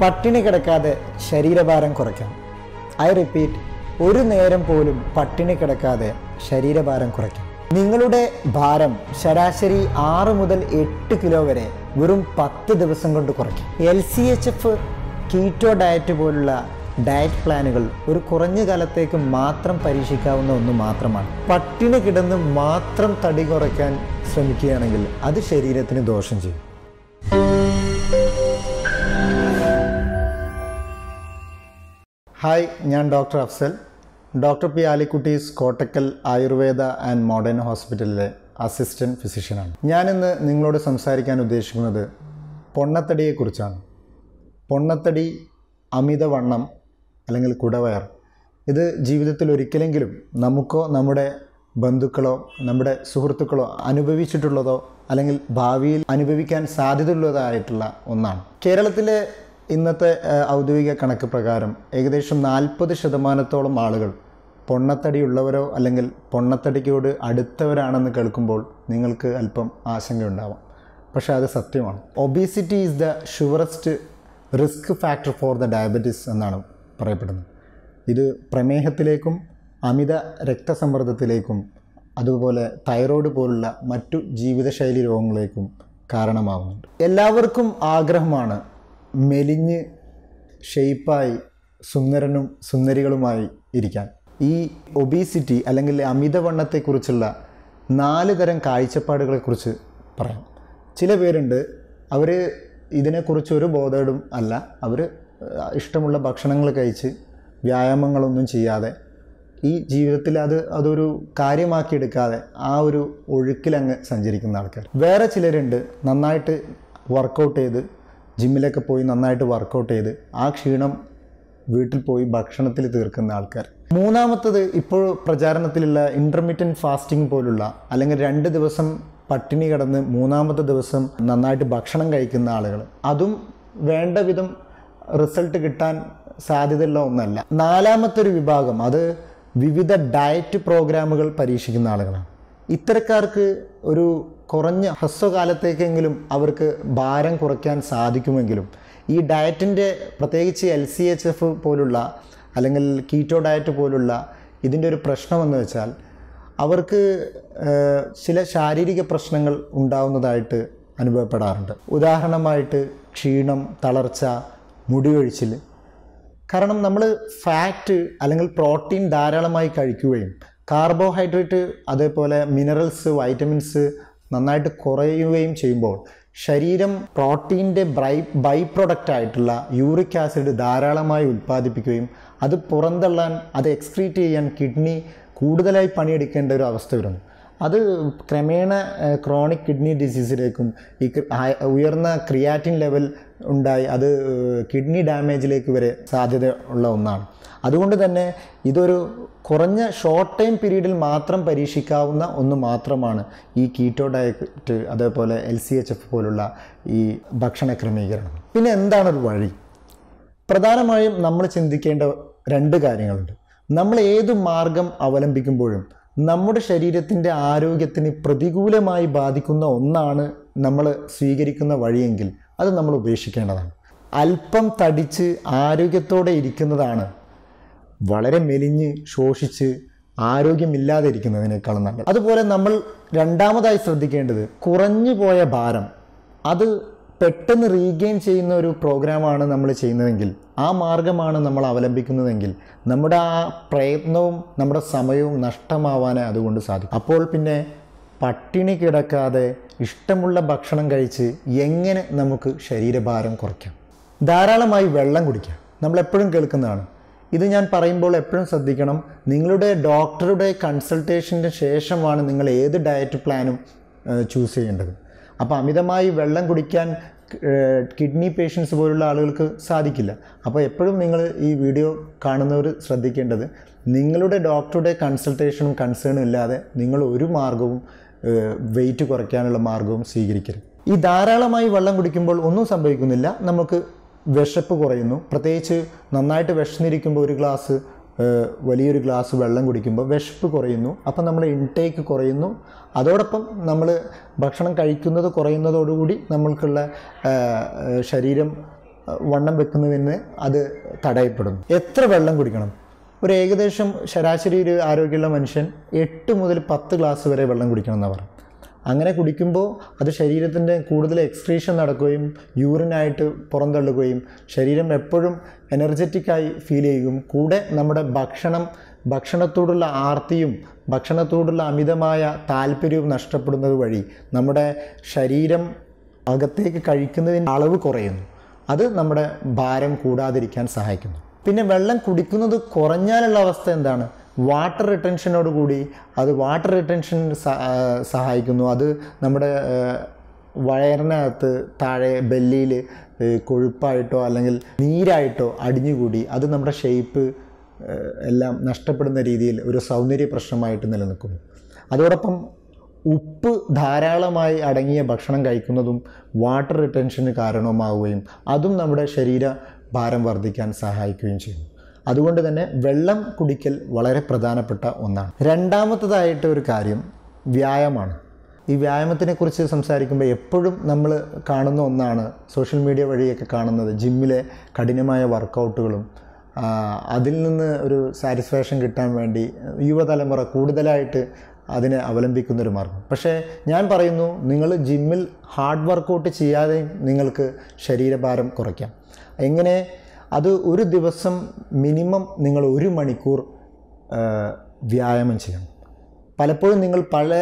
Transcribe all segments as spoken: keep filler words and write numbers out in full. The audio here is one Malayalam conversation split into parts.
പട്ടിണി കിടക്കാതെ ശരീരഭാരം കുറയ്ക്കാം. ഐ റിപ്പീറ്റ്, ഒരു നേരം പോലും പട്ടിണി കിടക്കാതെ ശരീരഭാരം കുറയ്ക്കാം. നിങ്ങളുടെ ഭാരം ശരാശരി ആറ് മുതൽ എട്ട് കിലോ വരെ വെറും പത്ത് ദിവസം കൊണ്ട് കുറയ്ക്കാം. L C H F, keto diet പോലുള്ള ഡയറ്റ് പ്ലാനുകൾ ഒരു കുറഞ്ഞ കാലത്തേക്ക് മാത്രം പരീക്ഷിക്കാവുന്ന ഒന്ന് മാത്രമാണ്. പട്ടിണി കിടന്ന് മാത്രം തടി കുറയ്ക്കാൻ ശ്രമിക്കുകയാണെങ്കിൽ അത് ശരീരത്തിന് ദോഷം ചെയ്യും. ഹായ്, ഞാൻ doctor Afzal, doctor P Alikutty's Kottakkal Ayurveda and modern ഹോസ്പിറ്റലിലെ അസിസ്റ്റൻറ്റ് ഫിസിഷ്യനാണ്. ഞാനിന്ന് നിങ്ങളോട് സംസാരിക്കാൻ ഉദ്ദേശിക്കുന്നത് പൊണ്ണത്തടിയെക്കുറിച്ചാണ്. പൊണ്ണത്തടി, അമിതവണ്ണം അല്ലെങ്കിൽ കുടവയർ, ഇത് ജീവിതത്തിൽ ഒരിക്കലെങ്കിലും നമുക്കോ നമ്മുടെ ബന്ധുക്കളോ നമ്മുടെ സുഹൃത്തുക്കളോ അനുഭവിച്ചിട്ടുള്ളതോ അല്ലെങ്കിൽ ഭാവിയിൽ അനുഭവിക്കാൻ സാധ്യതയുള്ളതായിട്ടുള്ള ഒന്നാണ്. കേരളത്തിലെ ഇന്നത്തെ ഔദ്യോഗിക കണക്ക് പ്രകാരം ഏകദേശം നാൽപ്പത് ശതമാനത്തോളം ആളുകൾ പൊണ്ണത്തടിയുള്ളവരോ അല്ലെങ്കിൽ പൊണ്ണത്തടിക്കോട് അടുത്തവരാണെന്ന് കേൾക്കുമ്പോൾ നിങ്ങൾക്ക് അല്പം ആശങ്കയുണ്ടാവാം. പക്ഷേ അത് സത്യമാണ്. Obesity is the surest risk factor for the diabetes എന്നാണ് പറയപ്പെടുന്നത്. ഇത് പ്രമേഹത്തിലേക്കും അമിത രക്തസമ്മർദ്ദത്തിലേക്കും അതുപോലെ തൈറോയ്ഡ് പോലുള്ള മറ്റു ജീവിതശൈലി രോഗങ്ങളിലേക്കും കാരണമാകുന്നുണ്ട്. എല്ലാവർക്കും ആഗ്രഹമാണ് മെലിഞ്ഞ് ഷെയ്പ്പായി സുന്ദരനും സുന്ദരികളുമായി ഇരിക്കാൻ. ഈ ഒബീസിറ്റി അല്ലെങ്കിൽ അമിതവണ്ണത്തെക്കുറിച്ചുള്ള നാല് തരം കാഴ്ചപ്പാടുകളെക്കുറിച്ച് പറയാം. ചില പേരുണ്ട്, അവർ ഇതിനെക്കുറിച്ച് ഒരു ബോധവും അല്ല. അവർ ഇഷ്ടമുള്ള ഭക്ഷണങ്ങൾ കഴിച്ച് വ്യായാമങ്ങളൊന്നും ചെയ്യാതെ ഈ ജീവിതത്തിൽ അത് അതൊരു കാര്യമാക്കിയെടുക്കാതെ ആ ഒരു ഒഴുക്കിലങ്ങ് സഞ്ചരിക്കുന്ന ആൾക്കാർ. വേറെ ചിലരുണ്ട്, നന്നായിട്ട് വർക്കൗട്ട് ചെയ്ത് ജിമ്മിലൊക്കെ പോയി നന്നായിട്ട് വർക്കൗട്ട് ചെയ്ത് ആ ക്ഷീണം വീട്ടിൽ പോയി ഭക്ഷണത്തിൽ തീർക്കുന്ന ആൾക്കാർ. മൂന്നാമത്തത് ഇപ്പോൾ പ്രചാരണത്തിലുള്ള ഇൻ്റർമീഡിയറ്റ് ഫാസ്റ്റിംഗ് പോലുള്ള അല്ലെങ്കിൽ രണ്ട് ദിവസം പട്ടിണി കിടന്ന് മൂന്നാമത്തെ ദിവസം നന്നായിട്ട് ഭക്ഷണം കഴിക്കുന്ന ആളുകൾ. അതും വേണ്ട വിധം റിസൾട്ട് കിട്ടാൻ സാധ്യതയുള്ള ഒന്നല്ല. നാലാമത്തെ ഒരു വിഭാഗം, അത് വിവിധ ഡയറ്റ് പ്രോഗ്രാമുകൾ പരീക്ഷിക്കുന്ന ആളുകളാണ്. ഇത്തരക്കാർക്ക് ഒരു കുറഞ്ഞ ഹ്രസ്വകാലത്തേക്കെങ്കിലും അവർക്ക് ഭാരം കുറയ്ക്കാൻ സാധിക്കുമെങ്കിലും ഈ ഡയറ്റിൻ്റെ, പ്രത്യേകിച്ച് എൽ സി എച്ച് എഫ് പോലുള്ള അല്ലെങ്കിൽ കീറ്റോ ഡയറ്റ് പോലുള്ള ഇതിൻ്റെ ഒരു പ്രശ്നമെന്ന് വെച്ചാൽ അവർക്ക് ചില ശാരീരിക പ്രശ്നങ്ങൾ ഉണ്ടാവുന്നതായിട്ട് അനുഭവപ്പെടാറുണ്ട്. ഉദാഹരണമായിട്ട് ക്ഷീണം, തളർച്ച, മുടികൊഴിച്ചിൽ. കാരണം നമ്മൾ ഫാറ്റ് അല്ലെങ്കിൽ പ്രോട്ടീൻ ധാരാളമായി കഴിക്കുകയും കാർബോഹൈഡ്രേറ്റ് അതേപോലെ മിനറൽസ്, വൈറ്റമിൻസ് നന്നായിട്ട് കുറയുകയും ചെയ്യുമ്പോൾ ശരീരം പ്രോട്ടീൻ്റെ ബൈ ബൈ പ്രൊഡക്റ്റ് ആയിട്ടുള്ള യൂറിക് ആസിഡ് ധാരാളമായി ഉൽപ്പാദിപ്പിക്കുകയും അത് പുറന്തള്ളാൻ, അത് എക്സ്ക്രീറ്റ് ചെയ്യാൻ കിഡ്നി കൂടുതലായി പണിയെടുക്കേണ്ട ഒരു അവസ്ഥ വരുന്നു. അത് ക്രമേണ ക്രോണിക് കിഡ്നി ഡിസീസിലേക്കും ഈ ഉയർന്ന ക്രിയാറ്റിൻ ലെവൽ ഉണ്ടായി അത് കിഡ്നി ഡാമേജിലേക്ക് വരെ സാധ്യത ഉള്ള ഒന്നാണ്. അതുകൊണ്ട് തന്നെ ഇതൊരു കുറഞ്ഞ ഷോർട്ട് ടൈം പീരീഡിൽ മാത്രം പരീക്ഷിക്കാവുന്ന ഒന്ന് മാത്രമാണ് ഈ കീറ്റോ ഡയറ്റ് അതേപോലെ എൽ സി എച്ച് എഫ് പോലുള്ള ഈ ഭക്ഷണ ക്രമീകരണം. പിന്നെ എന്താണൊരു വഴി? പ്രധാനമായും നമ്മൾ ചിന്തിക്കേണ്ട രണ്ട് കാര്യങ്ങളുണ്ട്. നമ്മൾ ഏത് മാർഗം അവലംബിക്കുമ്പോഴും നമ്മുടെ ശരീരത്തിൻ്റെ ആരോഗ്യത്തിന് പ്രതികൂലമായി ബാധിക്കുന്ന ഒന്നാണ് നമ്മൾ സ്വീകരിക്കുന്ന വഴിയെങ്കിൽ അത് നമ്മൾ ഉപേക്ഷിക്കേണ്ടതാണ്. അല്പം തടിച്ച് ആരോഗ്യത്തോടെ ഇരിക്കുന്നതാണ് വളരെ മെലിഞ്ഞ് ശോഷിച്ച് ആരോഗ്യമില്ലാതെ ഇരിക്കുന്നതിനേക്കാളും നല്ലത്. അതുപോലെ നമ്മൾ രണ്ടാമതായി ശ്രദ്ധിക്കേണ്ടത് കുറഞ്ഞു പോയ ഭാരം അത് പെട്ടെന്ന് റീഗെയിൻ ചെയ്യുന്ന ഒരു പ്രോഗ്രാമാണ് നമ്മൾ ചെയ്യുന്നതെങ്കിൽ, ആ മാർഗമാണ് നമ്മൾ അവലംബിക്കുന്നതെങ്കിൽ നമ്മുടെ ആ പ്രയത്നവും നമ്മുടെ സമയവും നഷ്ടമാവാനേ അതുകൊണ്ട് സാധിക്കും. അപ്പോൾ പിന്നെ പട്ടിണി കിടക്കാതെ ഇഷ്ടമുള്ള ഭക്ഷണം കഴിച്ച് എങ്ങനെ നമുക്ക് ശരീരഭാരം കുറയ്ക്കാം? ധാരാളമായി വെള്ളം കുടിക്കാം. നമ്മളെപ്പോഴും കേൾക്കുന്നതാണ്. ഇത് ഞാൻ പറയുമ്പോൾ എപ്പോഴും ശ്രദ്ധിക്കണം, നിങ്ങളുടെ ഡോക്ടറുടെ കൺസൾട്ടേഷന് ശേഷമാണ് നിങ്ങൾ ഏത് ഡയറ്റ് പ്ലാനും ചൂസ് ചെയ്യേണ്ടത്. അപ്പോൾ അമിതമായി വെള്ളം കുടിക്കാൻ കിഡ്നി പേഷ്യൻസ് പോലുള്ള ആളുകൾക്ക് സാധിക്കില്ല. അപ്പോൾ എപ്പോഴും നിങ്ങൾ ഈ വീഡിയോ കാണുന്നവർ ശ്രദ്ധിക്കേണ്ടത്, നിങ്ങളുടെ ഡോക്ടറുടെ കൺസൾട്ടേഷനും കൺസേണും ഇല്ലാതെ നിങ്ങൾ ഒരു മാർഗവും വെയിറ്റ് കുറയ്ക്കാനുള്ള മാർഗവും സ്വീകരിക്കരുത്. ഈ ധാരാളമായി വെള്ളം കുടിക്കുമ്പോൾ ഒന്നും സംഭവിക്കുന്നില്ല. നമുക്ക് വിശപ്പ് കുറയുന്നു. പ്രത്യേകിച്ച് നന്നായിട്ട് വിശന്നിരിക്കുമ്പോൾ ഒരു ഗ്ലാസ് വലിയൊരു ഗ്ലാസ് വെള്ളം കുടിക്കുമ്പോൾ വിശപ്പ് കുറയുന്നു. അപ്പം നമ്മൾ ഇൻടേക്ക് കുറയുന്നു. അതോടൊപ്പം നമ്മൾ ഭക്ഷണം കഴിക്കുന്നത് കുറയുന്നതോടുകൂടി നമ്മൾക്കുള്ള ശരീരം വണ്ണം വെക്കുന്നതിന് അത് തടയപ്പെടുന്നു. എത്ര വെള്ളം കുടിക്കണം? ഒരു ഏകദേശം ശരാശരി ഒരു ആരോഗ്യമുള്ള മനുഷ്യൻ എട്ട് മുതൽ പത്ത് ഗ്ലാസ് വരെ വെള്ളം കുടിക്കണം എന്നാണ് പറയുന്നത്. അങ്ങനെ കുടിക്കുമ്പോൾ അത് ശരീരത്തിൻ്റെ കൂടുതൽ എക്സ്ക്രീഷൻ നടക്കുകയും യൂറിനായിട്ട് പുറന്തള്ളുകയും ശരീരം എപ്പോഴും എനർജറ്റിക്കായി ഫീൽ ചെയ്യും. കൂടെ നമ്മുടെ ഭക്ഷണം ഭക്ഷണത്തോടുള്ള ആർത്തിയും ഭക്ഷണത്തോടുള്ള അമിതമായ താല്പര്യവും നഷ്ടപ്പെടുന്നത് വഴി നമ്മുടെ ശരീരം അകത്തേക്ക് കഴിക്കുന്നതിൻ്റെ അളവ് കുറയുന്നു. അത് നമ്മുടെ ഭാരം കൂടാതിരിക്കാൻ സഹായിക്കുന്നു. പിന്നെ വെള്ളം കുടിക്കുന്നത് കുറഞ്ഞാലുള്ള അവസ്ഥ എന്താണ്? വാട്ടർ റിട്ടൻഷനോട് കൂടി അത് വാട്ടർ റിട്ടൻഷൻ സഹായിക്കുന്നു. അത് നമ്മുടെ വയറിനകത്ത് താഴെ ബെല്ലിയിൽ കൊഴുപ്പായിട്ടോ അല്ലെങ്കിൽ നീരായിട്ടോ അടിഞ്ഞുകൂടി അത് നമ്മുടെ ഷേപ്പ് എല്ലാം നഷ്ടപ്പെടുന്ന രീതിയിൽ ഒരു സൗന്ദര്യ പ്രശ്നമായിട്ട് നിലനിൽക്കുന്നു. അതോടൊപ്പം ഉപ്പ് ധാരാളമായി അടങ്ങിയ ഭക്ഷണം കഴിക്കുന്നതും വാട്ടർ റിട്ടൻഷന് കാരണമാവുകയും അതും നമ്മുടെ ശരീര ഭാരം വർദ്ധിക്കാൻ സഹായിക്കുകയും ചെയ്യുന്നു. അതുകൊണ്ട് തന്നെ വെള്ളം കുടിക്കൽ വളരെ പ്രധാനപ്പെട്ട ഒന്നാണ്. രണ്ടാമത്തതായിട്ട് ഒരു കാര്യം വ്യായാമമാണ്. ഈ വ്യായാമത്തിനെക്കുറിച്ച് സംസാരിക്കുമ്പോൾ എപ്പോഴും നമ്മൾ കാണുന്ന ഒന്നാണ്, സോഷ്യൽ മീഡിയ വഴിയൊക്കെ കാണുന്നത്, ജിമ്മിലെ കഠിനമായ വർക്കൗട്ടുകളും അതിൽ നിന്ന് ഒരു സാറ്റിസ്ഫാക്ഷൻ കിട്ടാൻ വേണ്ടി യുവതലമുറ കൂടുതലായിട്ട് അതിനെ അവലംബിക്കുന്നൊരു മാർഗം. പക്ഷേ ഞാൻ പറയുന്നു, നിങ്ങൾ ജിമ്മിൽ ഹാർഡ് വർക്കൗട്ട് ചെയ്യാതെ നിങ്ങൾക്ക് ശരീരഭാരം കുറയ്ക്കാം. എങ്ങനെ? അത് ഒരു ദിവസം മിനിമം നിങ്ങൾ ഒരു മണിക്കൂർ വ്യായാമം ചെയ്യണം. പലപ്പോഴും നിങ്ങൾ പല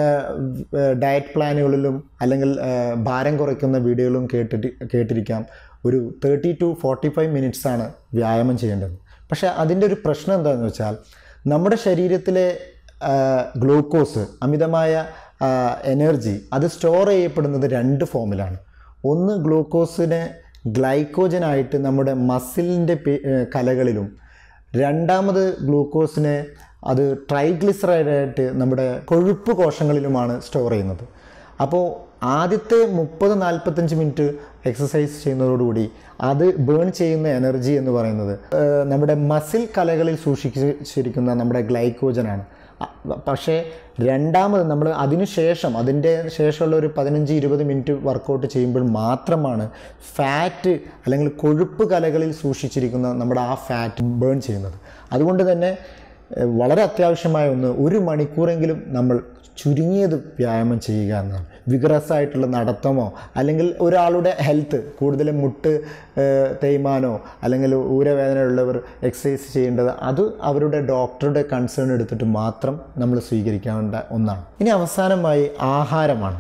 ഡയറ്റ് പ്ലാനുകളിലും അല്ലെങ്കിൽ ഭാരം കുറയ്ക്കുന്ന വീഡിയോകളും കേട്ടിട്ട് കേട്ടിരിക്കാം ഒരു തേർട്ടി ടു ഫോർട്ടി ഫൈവ് മിനിറ്റ്സാണ് വ്യായാമം ചെയ്യേണ്ടത്. പക്ഷേ അതിൻ്റെ ഒരു പ്രശ്നം എന്താണെന്ന് വെച്ചാൽ നമ്മുടെ ശരീരത്തിലെ ഗ്ലൂക്കോസ്, അമിതമായ എനർജി, അത് സ്റ്റോർ ചെയ്യപ്പെടുന്നത് രണ്ട് ഫോമിലാണ്. ഒന്ന് ഗ്ലൂക്കോസിനെ ഗ്ലൈക്കോജനായിട്ട് നമ്മുടെ മസിലിൻ്റെ കലകളിലും, രണ്ടാമത് ഗ്ലൂക്കോസിനെ അത് ട്രൈഗ്ലിസറൈഡായിട്ട് നമ്മുടെ കൊഴുപ്പ് കോശങ്ങളിലുമാണ് സ്റ്റോർ ചെയ്യുന്നത്. അപ്പോൾ ആദ്യത്തെ മുപ്പത് നാൽപ്പത്തഞ്ച് മിനിറ്റ് എക്സസൈസ് ചെയ്യുന്നതോടുകൂടി അത് ബേൺ ചെയ്യുന്ന എനർജി എന്ന് പറയുന്നത് നമ്മുടെ മസിൽ കലകളിൽ സൂക്ഷിച്ചിരിക്കുന്ന നമ്മുടെ ഗ്ലൈക്കോജനാണ്. പക്ഷേ രണ്ടാമത് നമ്മൾ അതിനു ശേഷം അതിൻ്റെ ശേഷമുള്ള ഒരു പതിനഞ്ച് ഇരുപത് മിനിറ്റ് വർക്കൗട്ട് ചെയ്യുമ്പോൾ മാത്രമാണ് ഫാറ്റ് അല്ലെങ്കിൽ കൊഴുപ്പ് കലകളിൽ സൂക്ഷിച്ചിരിക്കുന്ന നമ്മുടെ ആ ഫാറ്റ് ബേൺ ചെയ്യുന്നത്. അതുകൊണ്ട് തന്നെ വളരെ അത്യാവശ്യമായ ഒന്ന്, ഒരു മണിക്കൂറെങ്കിലും നമ്മൾ ചുരുങ്ങിയത് വ്യായാമം ചെയ്യുക എന്നാണ്. വിഗ്രസ് ആയിട്ടുള്ള നടത്തമോ അല്ലെങ്കിൽ ഒരാളുടെ ഹെൽത്ത് കൂടുതലും മുട്ട് തേയ്മാനോ അല്ലെങ്കിൽ ഊരവേദനയുള്ളവർ എക്സസൈസ് ചെയ്യേണ്ടത് അത് അവരുടെ ഡോക്ടറുടെ കൺസേൺ എടുത്തിട്ട് മാത്രം നമ്മൾ സ്വീകരിക്കേണ്ട ഒന്നാണ്. ഇനി അവസാനമായി ആഹാരമാണ്.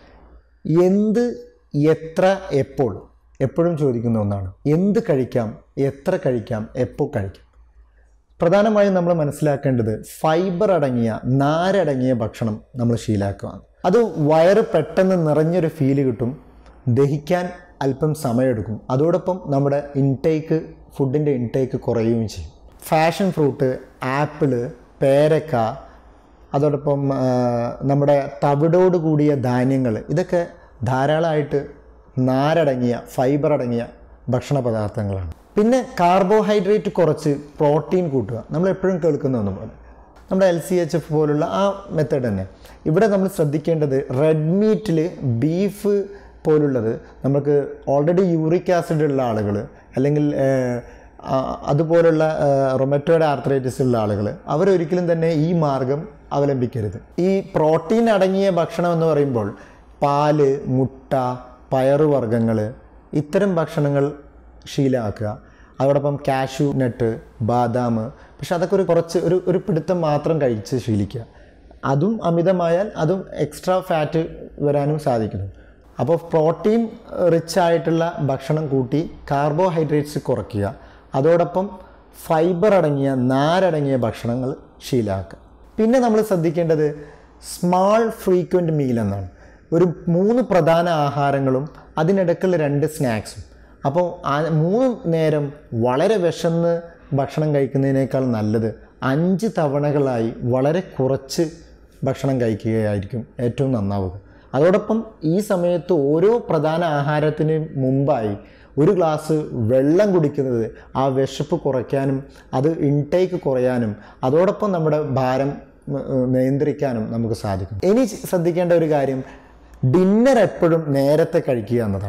എന്ത്, എത്ര, എപ്പോൾ എപ്പോഴും ചോദിക്കുന്ന ഒന്നാണ്. എന്ത് കഴിക്കാം, എത്ര കഴിക്കാം, എപ്പോൾ കഴിക്കാം? പ്രധാനമായും നമ്മൾ മനസ്സിലാക്കേണ്ടത് ഫൈബർ അടങ്ങിയ, നാരടങ്ങിയ ഭക്ഷണം നമ്മൾ ശീലാക്കുകയാണ്. അത് വയറ് പെട്ടെന്ന് നിറഞ്ഞൊരു ഫീല് കിട്ടും, ദഹിക്കാൻ അല്പം സമയമെടുക്കും. അതോടൊപ്പം നമ്മുടെ ഇൻടേക്ക്, ഫുഡിൻ്റെ ഇൻടേക്ക് കുറയുകയും ചെയ്യും. ഫാഷൻ ഫ്രൂട്ട്, ആപ്പിള്, പേരക്ക, അതോടൊപ്പം നമ്മുടെ തവിടോട് കൂടിയ ധാന്യങ്ങൾ, ഇതൊക്കെ ധാരാളമായിട്ട് നാരടങ്ങിയ, ഫൈബർ അടങ്ങിയ ഭക്ഷണ പദാർത്ഥങ്ങളാണ്. പിന്നെ കാർബോഹൈഡ്രേറ്റ് കുറച്ച് പ്രോട്ടീൻ കൂട്ടുക. നമ്മൾ എപ്പോഴും കേൾക്കുന്ന ഒന്ന് പോലെ നമ്മുടെ എൽ സി എച്ച് എഫ് പോലുള്ള ആ മെത്തേഡ് തന്നെ. ഇവിടെ നമ്മൾ ശ്രദ്ധിക്കേണ്ടത് റെഡ് മീറ്റിൽ ബീഫ് പോലുള്ളത് നമുക്ക് ഓൾറെഡി യൂറിക് ആസിഡ് ഉള്ള ആളുകൾ അല്ലെങ്കിൽ അതുപോലുള്ള റൊമറ്റോയിഡ് ആർത്രൈറ്റിസ് ഉള്ള ആളുകൾ അവരൊരിക്കലും തന്നെ ഈ മാർഗം അവലംബിക്കരുത്. ഈ പ്രോട്ടീൻ അടങ്ങിയ ഭക്ഷണം എന്ന് പറയുമ്പോൾ പാല്, മുട്ട, പയറുവർഗ്ഗങ്ങൾ, ഇത്തരം ഭക്ഷണങ്ങൾ ശീലമാക്കുക. അതോടൊപ്പം കാഷ്യൂ നട്ട്, ബാദാം, പക്ഷെ അതൊക്കെ ഒരു കുറച്ച് ഒരു ഒരു പിടുത്തം മാത്രം കഴിച്ച് ശീലിക്കുക. അതും അമിതമായാൽ അതും എക്സ്ട്രാ ഫാറ്റ് വരാനും സാധിക്കുന്നു. അപ്പോൾ പ്രോട്ടീൻ റിച്ച് ആയിട്ടുള്ള ഭക്ഷണം കൂട്ടി കാർബോഹൈഡ്രേറ്റ്സ് കുറയ്ക്കുക. അതോടൊപ്പം ഫൈബർ അടങ്ങിയ, നാരടങ്ങിയ ഭക്ഷണങ്ങൾ ശീലമാക്കുക. പിന്നെ നമ്മൾ ശ്രദ്ധിക്കേണ്ടത് സ്മാൾ ഫ്രീക്വൻറ്റ് മീൽ എന്നാണ്. ഒരു മൂന്ന് പ്രധാന ആഹാരങ്ങളും അതിനിടയ്ക്കുള്ള രണ്ട് സ്നാക്സും. അപ്പോൾ ആ മൂന്ന് നേരം വളരെ വിശന്ന് ഭക്ഷണം കഴിക്കുന്നതിനേക്കാൾ നല്ലത് അഞ്ച് തവണകളായി വളരെ കുറച്ച് ഭക്ഷണം കഴിക്കുകയായിരിക്കും ഏറ്റവും നന്നാവുക. അതോടൊപ്പം ഈ സമയത്ത് ഓരോ പ്രധാന ആഹാരത്തിന് മുമ്പായി ഒരു ഗ്ലാസ് വെള്ളം കുടിക്കുന്നത് ആ വിശപ്പ് കുറയ്ക്കാനും അത് ഇൻടേക്ക് കുറയാനും അതോടൊപ്പം നമ്മുടെ ഭാരം നിയന്ത്രിക്കാനും നമുക്ക് സാധിക്കും. ഇനി ശ്രദ്ധിക്കേണ്ട ഒരു കാര്യം ഡിന്നർ എപ്പോഴും നേരത്തെ കഴിക്കുക എന്നതാണ്.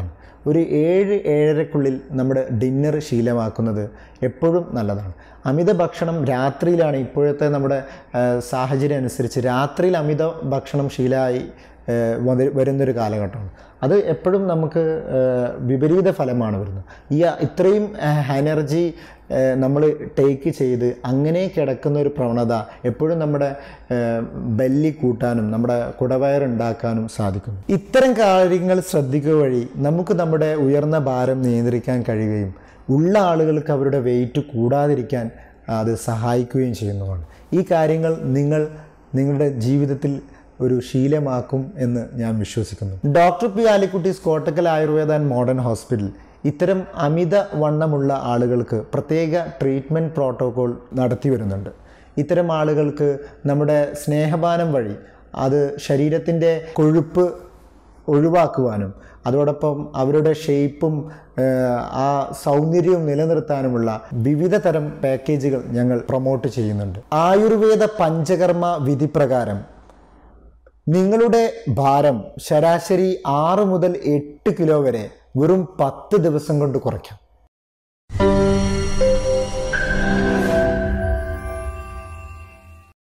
ഒരു ഏഴ് ഏഴരക്കുള്ളിൽ നമ്മുടെ ഡിന്നർ ശീലമാക്കുന്നത് എപ്പോഴും നല്ലതാണ്. അമിത ഭക്ഷണം രാത്രിയിലാണ് ഇപ്പോഴത്തെ നമ്മുടെ സാഹചര്യം അനുസരിച്ച് രാത്രിയിൽ അമിത ഭക്ഷണം ശീലമായി വരുന്നൊരു കാലഘട്ടമാണ്. അത് എപ്പോഴും നമുക്ക് വിപരീത ഫലമാണ് വരുന്നത്. ഈ ഇത്രയും എനർജി നമ്മൾ ടേക്ക് ചെയ്ത് അങ്ങനെ കിടക്കുന്ന ഒരു പ്രവണത എപ്പോഴും നമ്മുടെ ബെല്ലി കൂട്ടാനും നമ്മുടെ കുടവയറുണ്ടാക്കാനും സാധിക്കും. ഇത്തരം കാര്യങ്ങൾ ശ്രദ്ധിക്കുക വഴി നമുക്ക് നമ്മുടെ ഉയർന്ന ഭാരം നിയന്ത്രിക്കാൻ കഴിയുകയും ഉള്ള ആളുകൾക്ക് അവരുടെ വെയിറ്റ് കൂടാതിരിക്കാൻ അത് സഹായിക്കുകയും ചെയ്യുന്നതാണ്. ഈ കാര്യങ്ങൾ നിങ്ങൾ നിങ്ങളുടെ ജീവിതത്തിൽ ഒരു ശീലമാക്കും എന്ന് ഞാൻ വിശ്വസിക്കുന്നു. Doctor P Alikutty's Kottakkal Ayurveda and modern hospital ഇത്തരം അമിത വണ്ണമുള്ള ആളുകൾക്ക് പ്രത്യേക ട്രീറ്റ്മെൻറ്റ് പ്രോട്ടോകോൾ നടത്തി വരുന്നുണ്ട്. ഇത്തരം ആളുകൾക്ക് നമ്മുടെ സ്നേഹപാനം വഴി അത് ശരീരത്തിൻ്റെ കൊഴുപ്പ് ഒഴിവാക്കുവാനും അതോടൊപ്പം അവരുടെ ഷേപ്പും ആ സൗന്ദര്യവും നിലനിർത്താനുമുള്ള വിവിധ തരം പാക്കേജുകൾ ഞങ്ങൾ പ്രൊമോട്ട് ചെയ്യുന്നുണ്ട്. ആയുർവേദ പഞ്ചകർമ്മ വിധി പ്രകാരം നിങ്ങളുടെ ഭാരം ശരാശരി ആറ് മുതൽ എട്ട് കിലോ വരെ വെറും പത്ത് ദിവസം കൊണ്ട് കുറയ്ക്കാം.